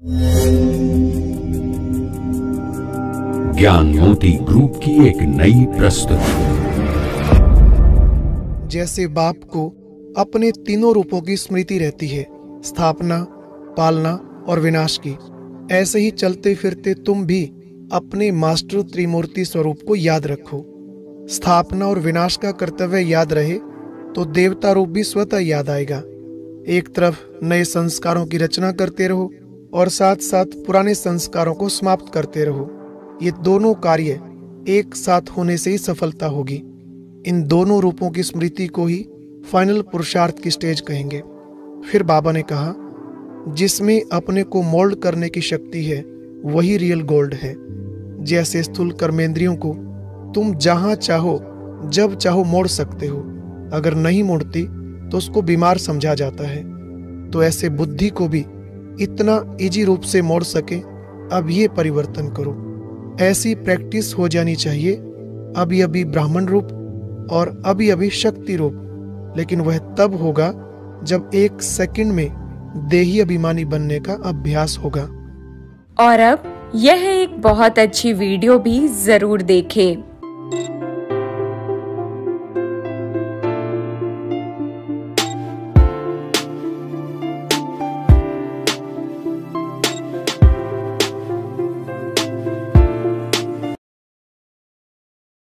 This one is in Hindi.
ज्ञान मोती ग्रुप की एक नई प्रस्तुति। जैसे बाप को अपने तीनों रूपों की स्मृति रहती है, स्थापना, पालना और विनाश की, ऐसे ही चलते फिरते तुम भी अपने मास्टर त्रिमूर्ति स्वरूप को याद रखो। स्थापना और विनाश का कर्तव्य याद रहे तो देवता रूप भी स्वतः याद आएगा। एक तरफ नए संस्कारों की रचना करते रहो और साथ साथ पुराने संस्कारों को समाप्त करते रहो। ये दोनों कार्य एक साथ होने से ही सफलता होगी। इन दोनों रूपों की स्मृति को ही फाइनल पुरुषार्थ की स्टेज कहेंगे। फिर बाबा ने कहा, जिसमें अपने को मोल्ड करने की शक्ति है वही रियल गोल्ड है। जैसे स्थूल कर्मेंद्रियों को तुम जहां चाहो जब चाहो मोड़ सकते हो, अगर नहीं मोड़ती तो उसको बीमार समझा जाता है। तो ऐसे बुद्धि को भी इतना इजी रूप से मोड़ सके, अब ये परिवर्तन करो। ऐसी प्रैक्टिस हो जानी चाहिए। अभी अभी ब्राह्मण रूप और अभी अभी शक्ति रूप, लेकिन वह तब होगा जब एक सेकंड में देही अभिमानी बनने का अभ्यास होगा। और अब यह एक बहुत अच्छी वीडियो भी जरूर देखें।